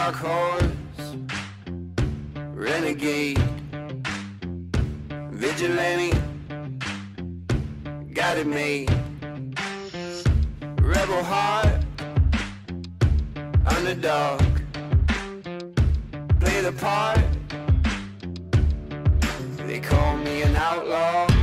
dark horse, renegade, vigilante, got it made. Rebel heart, underdog, play the part. They call me an outlaw.